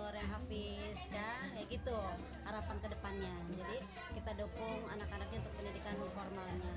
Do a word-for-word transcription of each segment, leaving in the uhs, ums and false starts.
donatur yang hafiz kan, kayak gitu harapan kedepannya. Jadi kita dukung anak-anaknya untuk pendidikan formalnya.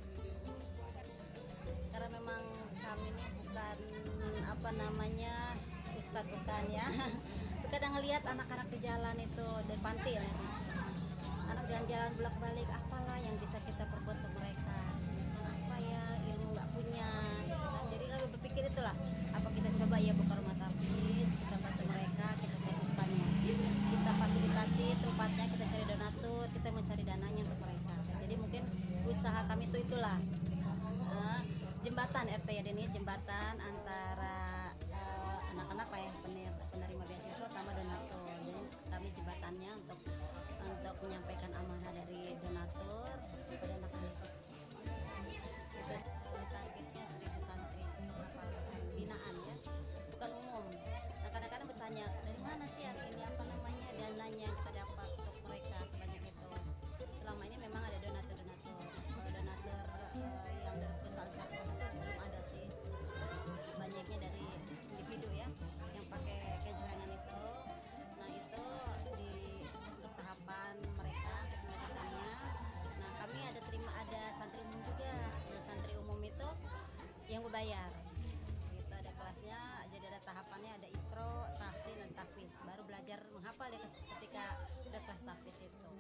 Karena memang kami ini bukan apa namanya ustadz, bukan ya. Kadang ngelihat anak-anak di jalan itu dari panti ya, anak jalan-jalan bolak-balik, apalah yang bisa kita perbuat untuk mereka, apa ya, ilmu nggak punya gitu kan. Jadi kami berpikir itulah, apa kita coba ya buka rumah tahfiz, kita bantu mereka, kita cari ustadznya, kita fasilitasi tempatnya, kita cari donatur, kita mencari dananya untuk mereka. Jadi mungkin usaha kami itu itulah uh, jembatan R T ya Deni, jembatan antara uh, anak-anak lah ya, penerima beasiswa sama donatur. Jadi kami jembatannya untuk untuk menyampaikan amanah dari donatur kepada anak-anak. Itu uh, targetnya seribu santri binaan ya, bukan umum. Nah kadang-kadang bertanya, dari mana sih ini apa namanya dananya yang kita dapat untuk mereka sebanyak itu. Selama ini memang ada donatur-donatur, uh, donatur uh, yang dari perusahaan server itu belum ada sih. Banyaknya dari individu ya, yang pakai kejelangan itu. Nah itu di untuk tahapan mereka pendidikannya. Nah kami ada terima ada santri umum juga. Nah santri umum itu yang berbayar. Itu ada kelasnya, jadi ada tahapannya, ada ikro, tahsin, dan tahfiz. Baru belajar menghafal ya ketika udah kelas tahfiz itu.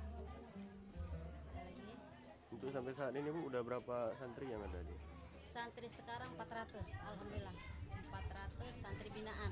Ada lagi? Untuk sampai saat ini Bu, udah berapa santri yang ada nih? Santri sekarang empat ratus, alhamdulillah. empat ratus santri binaan.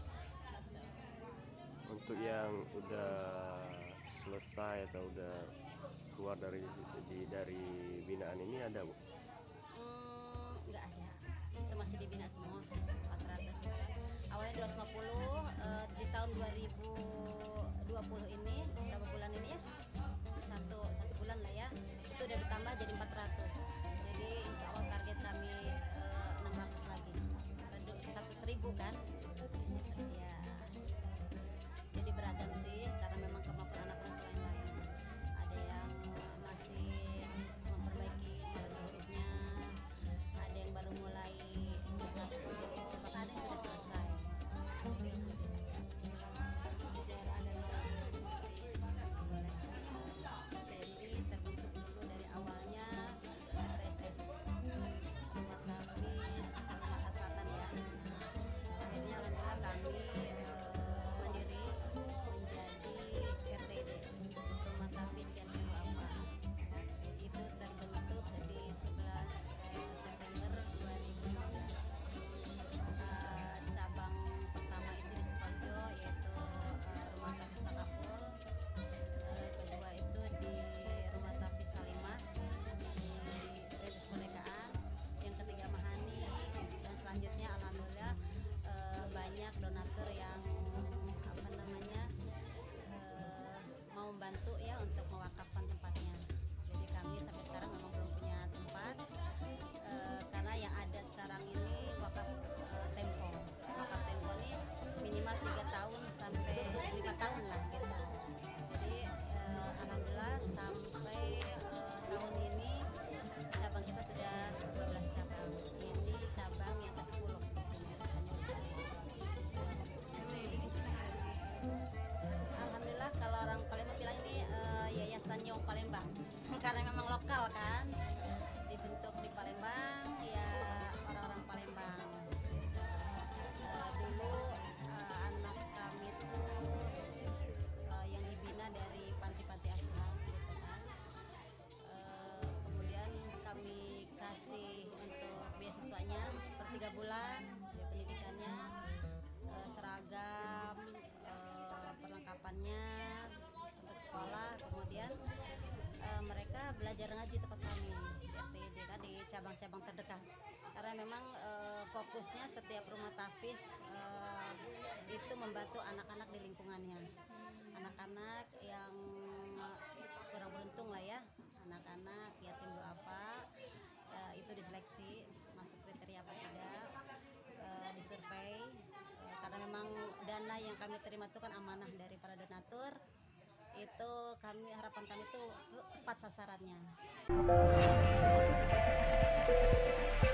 Untuk yang udah selesai atau udah keluar dari di, dari binaan ini ada Bu? Hmm, nggak ada. Itu masih dibina semua. empat ratus itu kan. Awalnya dua ratus lima puluh, eh, di tahun dua ribu dua puluh ini, berapa bulan ini ya? Satu, satu bulan lah ya. Itu udah ditambah jadi empat ratus. Jadi insya Allah target kami eh, enam ratus lagi. seratus ribu kan? Ya. Jadi beragam sih, karena memang kemampuan anak-anak lain-lain. Ada yang masih memperbaiki mengerti hurufnya, ada yang baru mulai satu, bahkan ada yang sudah selesai. Sejarah dan jadi terbentuk dulu dari awalnya R T S S rumah tahfiz Sumatera Selatan ya. Akhirnya alhamdulillah kami eh, mandiri menjadi R T D rumah tahfiz Yatim Duafa. Itu terbentuk di sebelas eh, September dua ribu lima belas. Eh, cabang pertama itu di Sukoharjo, yaitu eh, rumah tahfiz Takaful. Eh, kedua itu di rumah tahfiz Salimah di Rintis Kemerdekaan. Yang ketiga Mahani, dan selanjutnya alhamdulillah eh, banyak donatur yang apa namanya eh, mau membantu ya untuk mewakafkan tempatnya. Jadi kami sampai sekarang memang belum punya tempat eh, karena yang ada sekarang ini wakaf eh, tempo. Wakaf tempo ini minimal tiga tahun sampai lima tahun lah gitu. Jadi eh, alhamdulillah sampai eh, tahun ini cabang kita sudah dua belas cabang. Ini cabang yang ke sepuluh di sini. Alhamdulillah kalau orang Palembang bilang ini uh, yayasan Nyong Palembang karena memang lokal kan, dibentuk di Palembang ya, orang-orang Palembang gitu. Uh, dulu uh, anak kami tuh uh, yang dibina dari panti-panti asuhan gitu kan. Uh, kemudian kami kasih untuk beasiswanya per tiga bulan pendidikannya, uh, seragam, uh, perlengkapannya untuk sekolah. Kemudian uh, mereka belajar ngaji tempat kami di R T D kan, di cabang-cabang terdekat, karena memang uh, fokusnya setiap rumah tahfiz uh, itu membantu anak-anak di lingkungannya, anak-anak yang kurang beruntung lah ya, anak-anak yatim duafa. Uh, itu diseleksi masuk kriteria apa tidak, uh, disurvei, uh, karena memang dana yang kami terima itu kan amanah dari para donatur. Itu kami, harapan kami itu tepat sasarannya.